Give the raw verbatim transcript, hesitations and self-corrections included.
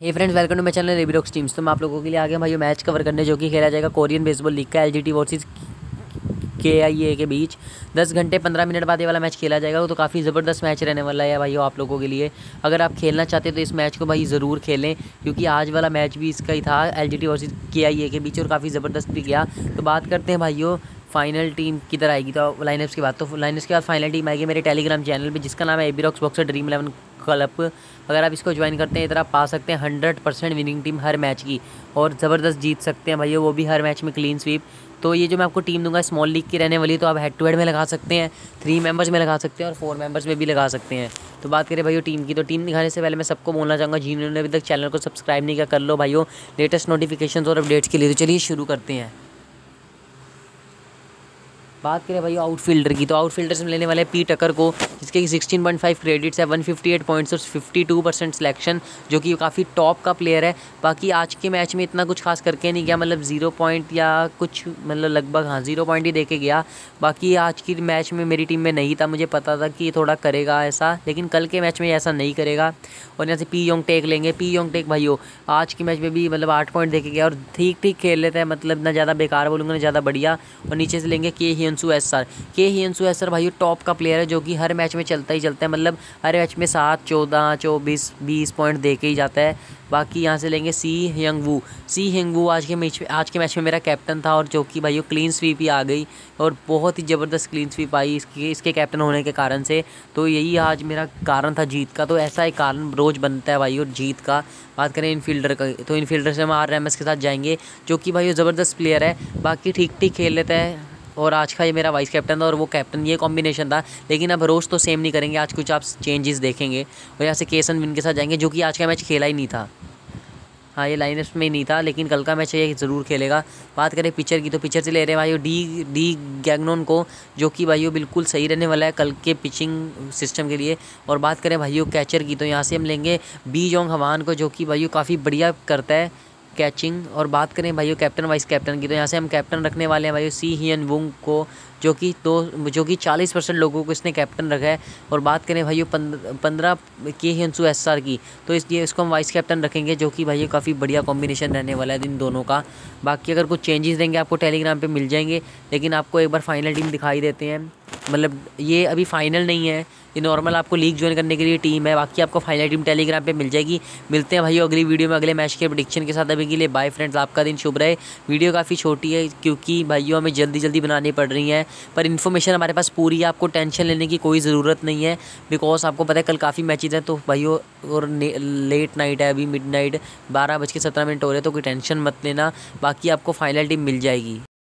Hey friends, welcome to my channel AB rocks teams. तो मैं आप लोगों के लिए आ गया भाई मैच कवर करने जो कि खेला जाएगा कोरियन बेसबॉल लीग का एलजीटी वर्सेस केआईए के बीच। दस घंटे पंद्रह मिनट बाद ये वाला मैच खेला जाएगा। तो काफ़ी ज़बरदस्त मैच रहने वाला है भाई आप लोगों के लिए। अगर आप खेलना चाहते हो तो इस मैच को भाई ज़रूर खेलें, क्योंकि आज वाला मैच भी इसका ही था एलजीटी वर्सेस केआईए के बीच और काफ़ी ज़बरदस्त भी गया। तो बात करते हैं भाइयों फाइनल टीम किधर आएगी। तो लाइनअप्स की बात, तो लाइनअप्स के बाद फाइनल टीम आएगी मेरे टेलीग्राम चैनल पे, जिसका नाम है AB rocks boxer dream eleven club. अगर आप इसको ज्वाइन करते हैं इधर आप पा सकते हैं हंड्रेड परसेंट विनिंग टीम हर मैच की, और ज़बरदस्त जीत सकते हैं भैया, वो भी हर मैच में क्लीन स्वीप। तो ये जो मैं आपको टीम दूंगा स्मॉल लीग की रहने वाली है, तो आप हेड टू हेड में लगा सकते हैं, थ्री मेंबर्स में लगा सकते हैं और फोर मेंबर्स में भी लगा सकते हैं। तो बात करें भाइयों टीम की, तो टीम दिखाने से पहले मैं सबको बोलना चाहूँगा जिन्होंने अभी तक चैनल को सब्सक्राइब नहीं किया कर लो भाइयों, लेटेस्ट नोटिफिकेशन और अपडेट्स के लिए। तो चलिए शुरू करते हैं। बात करें भाई आउटफील्डर की, तो आउटफील्डर से लेने वाले पी टकर को, जिसके सिक्सटीन पॉइंट फाइव क्रेडिट्स है, वन फिफ्टी एट पॉइंट्स और फिफ्टी टू परसेंट सिलेक्शन, जो कि काफ़ी टॉप का प्लेयर है। बाकी आज के मैच में इतना कुछ खास करके नहीं गया, मतलब जीरो पॉइंट या कुछ, मतलब लगभग हाँ जीरो पॉइंट ही दे के गया। बाकी आज की मैच में मेरी टीम में नहीं था, मुझे पता था कि थोड़ा करेगा ऐसा, लेकिन कल के मैच में ऐसा नहीं करेगा। और यहाँ से पी योंग टेक लेंगे। पी योंग टेक भाइयों आज की मैच में भी मतलब आठ पॉइंट दे के गया और ठीक ठीक खेल लेते हैं, मतलब ना ज़्यादा बेकार बोलूँगा ना ज़्यादा बढ़िया। और नीचे से लेंगे के Hyunsoo S R. K Hyunsoo S R भाई टॉप का प्लेयर है, जो कि हर मैच में चलता ही चलता है, मतलब हर मैच में सात चौदह चौबीस बीस पॉइंट दे के ही जाता है। बाकी यहाँ से लेंगे सी हियंग वू। सी हियंग वू आज के मैच में आज के मैच में मेरा कैप्टन था, और जो कि भाई क्लीन स्वीप ही आ गई, और बहुत ही ज़बरदस्त क्लीन स्वीप आई इसके इसके कैप्टन होने के कारण से। तो यही आज मेरा कारण था जीत का। तो ऐसा एक कारण रोज़ बनता है भाई और जीत का। बात करें इनफील्डर का, तो इनफील्डर से हम आर एम एस के साथ जाएंगे, जो कि भाई ज़बरदस्त प्लेयर है, बाकी ठीक ठीक खेल लेता है। और आज का ये मेरा वाइस कैप्टन था और वो कैप्टन, ये कॉम्बिनेशन था। लेकिन अब रोज़ तो सेम नहीं करेंगे, आज कुछ आप चेंजेस देखेंगे। और यहाँ से केसन विन के साथ जाएंगे, जो कि आज का मैच खेला ही नहीं था। हाँ, ये लाइनअप्स में ही नहीं था, लेकिन कल का मैच ये ज़रूर खेलेगा। बात करें पिचर की, तो पिचर से ले रहे हैं भाई डी डी गैग्नोन को, जो कि भाइयों बिल्कुल सही रहने वाला है कल के पिचिंग सिस्टम के लिए। और बात करें भाइयों कैचर की, तो यहाँ से हम लेंगे बी जोंग हवान को, जो कि भाइयों काफ़ी बढ़िया करता है कैचिंग। और बात करें भाइयों कैप्टन वाइस कैप्टन की, तो यहाँ से हम कैप्टन रखने वाले हैं भाइयों सी हियन वुंग को, जो कि दो जो कि चालीस परसेंट लोगों को इसने कैप्टन रखा है। और बात करें भाइयों पंद्रह के हियंसू एस आर की, तो इसलिए इसको हम वाइस कैप्टन रखेंगे, जो कि भाइयों काफ़ी बढ़िया कॉम्बिनेशन रहने वाला है इन दोनों का। बाकी अगर कुछ चेंजेस देंगे आपको टेलीग्राम पे मिल जाएंगे, लेकिन आपको एक बार फाइनल टीम दिखाई देते हैं। मतलब ये अभी फाइनल नहीं है, ये नॉर्मल आपको लीग ज्वाइन करने के लिए टीम है। बाकी आपको फाइनल टीम टेलीग्राम पे मिल जाएगी। मिलते हैं भाइयों अगली वीडियो में अगले मैच के प्रेडिक्शन के साथ। अभी के लिए बाय फ्रेंड्स, आपका दिन शुभ रहे। वीडियो काफ़ी छोटी है क्योंकि भाइयों हमें जल्दी जल्दी बनानी पड़ रही है, पर इन्फॉर्मेशन हमारे पास पूरी है, आपको टेंशन लेने की कोई ज़रूरत नहीं है। बिकॉज आपको पता है कल काफ़ी मैचेज हैं, तो भाइयों और लेट नाइट है, अभी मिड नाइट बारह बज के सत्रह मिनट हो रहे हैं, तो कोई टेंशन मत लेना। बाकी आपको फाइनल टीम मिल जाएगी।